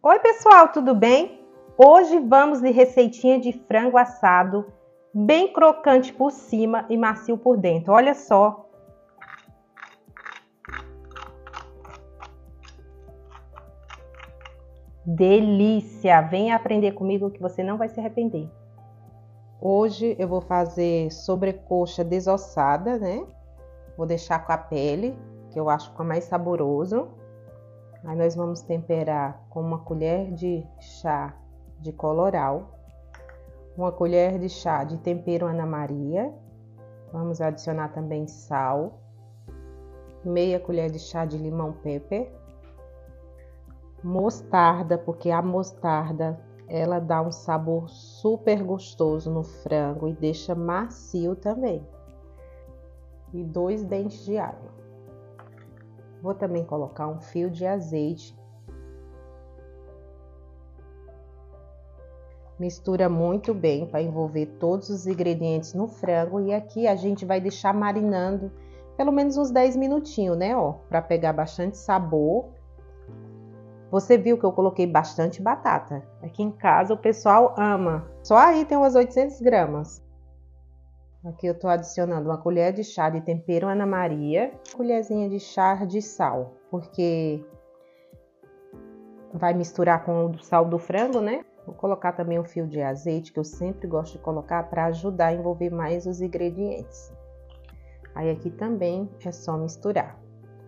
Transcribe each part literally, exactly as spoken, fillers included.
Oi pessoal, tudo bem? Hoje vamos de receitinha de frango assado, bem crocante por cima e macio por dentro. Olha só. Delícia! Venha aprender comigo que você não vai se arrepender. Hoje eu vou fazer sobrecoxa desossada, né? Vou deixar com a pele, que eu acho que é mais saboroso. Aí nós vamos temperar com uma colher de chá de colorau, uma colher de chá de tempero Ana Maria. Vamos adicionar também sal, meia colher de chá de limão pepper, mostarda, porque a mostarda ela dá um sabor super gostoso no frango e deixa macio também. E dois dentes de alho. Vou também colocar um fio de azeite. Mistura muito bem para envolver todos os ingredientes no frango. E aqui a gente vai deixar marinando pelo menos uns dez minutinhos, né? Ó, para pegar bastante sabor. Você viu que eu coloquei bastante batata. Aqui em casa o pessoal ama. Só aí tem umas oitocentas gramas. Aqui eu tô adicionando uma colher de chá de tempero Ana Maria, uma colherzinha de chá de sal, porque vai misturar com o sal do frango, né? Vou colocar também um fio de azeite, que eu sempre gosto de colocar para ajudar a envolver mais os ingredientes. Aí aqui também é só misturar.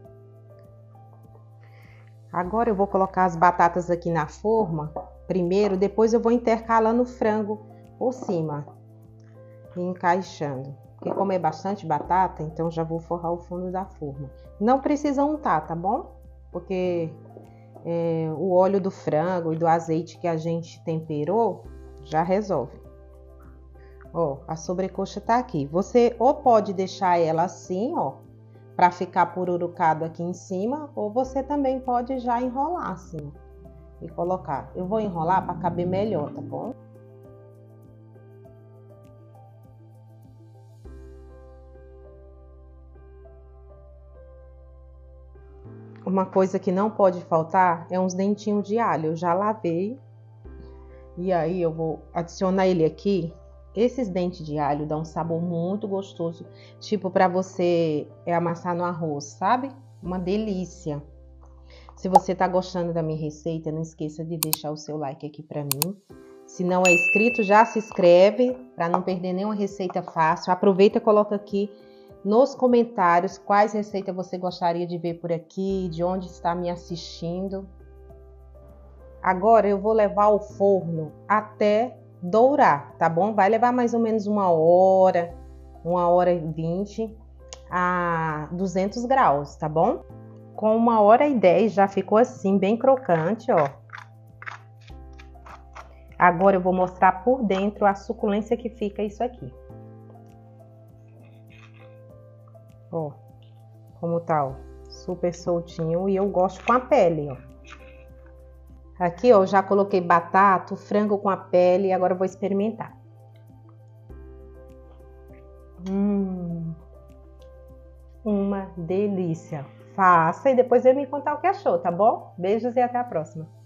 Agora eu vou colocar as batatas aqui na forma primeiro, depois eu vou intercalando o frango por cima. E encaixando, porque como é bastante batata, então já vou forrar o fundo da forma. Não precisa untar, tá bom? Porque é, o óleo do frango e do azeite que a gente temperou já resolve. Ó, a sobrecoxa tá aqui. Você ou pode deixar ela assim, ó, para ficar pururucado aqui em cima, ou você também pode já enrolar assim e colocar. Eu vou enrolar para caber melhor, tá bom? Uma coisa que não pode faltar é uns dentinhos de alho. Eu já lavei. E aí eu vou adicionar ele aqui. Esses dentes de alho dão um sabor muito gostoso. Tipo para você amassar no arroz, sabe? Uma delícia. Se você tá gostando da minha receita, não esqueça de deixar o seu like aqui para mim. Se não é inscrito, já se inscreve para não perder nenhuma receita fácil. Aproveita e coloca aqui nos comentários quais receitas você gostaria de ver por aqui, de onde está me assistindo. Agora eu vou levar ao forno até dourar, tá bom? Vai levar mais ou menos uma hora, uma hora e vinte a duzentos graus, tá bom? Com uma hora e dez já ficou assim, bem crocante, ó. Agora eu vou mostrar por dentro a suculência que fica isso aqui. Ó, como tá, ó, super soltinho e eu gosto com a pele, ó. Aqui, ó, já coloquei batata, frango com a pele e agora eu vou experimentar. Hum, uma delícia. Faça e depois vem me contar o que achou, tá bom? Beijos e até a próxima.